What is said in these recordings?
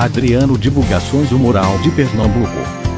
Adriano Divulgações do Mural de Pernambuco.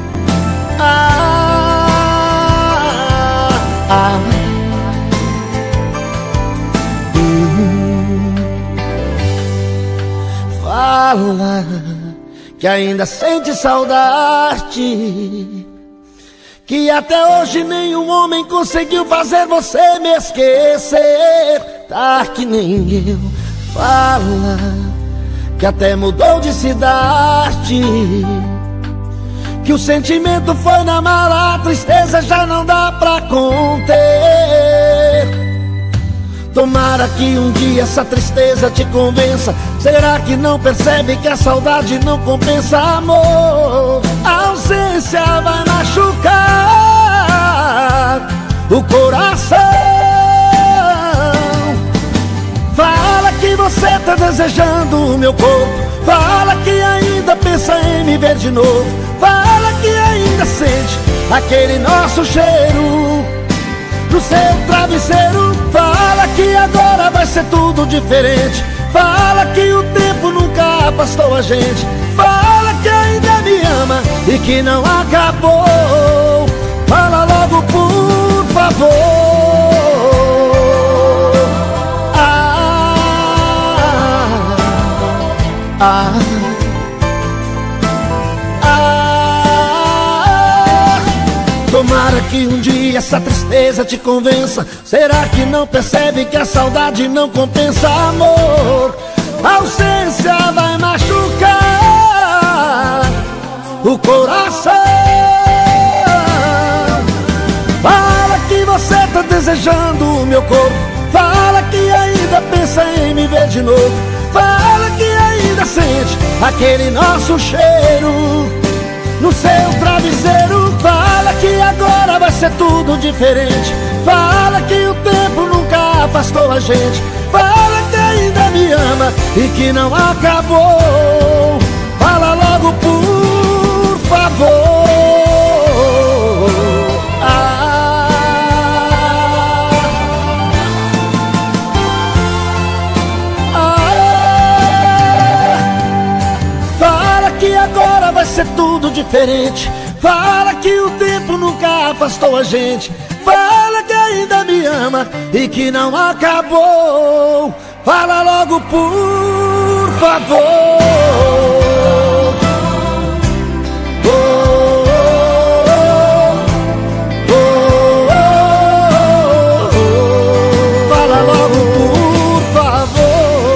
Fala que ainda sente saudade, que até hoje nenhum homem conseguiu fazer você me esquecer, tá que nem eu. Fala que até mudou de cidade, que o sentimento foi na mala, a tristeza já não dá pra conter. Tomara que um dia essa tristeza te convença. Será que não percebe que a saudade não compensa, amor? A ausência vai machucar o coração. Fala que você tá desejando o meu corpo, fala que ainda pensa em me ver de novo, fala que ainda sente aquele nosso cheiro no seu travesseiro. Fala que agora vai ser tudo diferente, fala que o tempo nunca afastou a gente, fala que ainda me ama e que não acabou. Fala logo, por favor. Tomara que um dia essa tristeza te convença. Será que não percebe que a saudade não compensa, amor? A ausência vai machucar o coração. Fala que você tá desejando o meu corpo, fala que ainda pensa em me ver de novo, fala que ainda sente aquele nosso cheiro no seu travesseiro. Fala que agora vai ser tudo diferente, fala que o tempo nunca afastou a gente, fala que ainda me ama e que não acabou. Fala logo, por favor. Fala que agora vai ser tudo diferente, fala que o tempo nunca afastou a gente, fala que ainda me ama e que não acabou. Fala logo, por favor. Fala logo, por favor.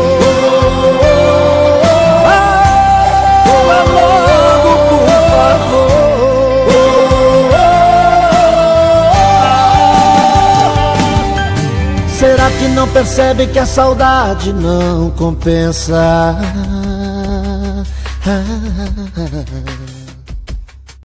Fala logo, por favor. Será que não percebe que a saudade não compensa?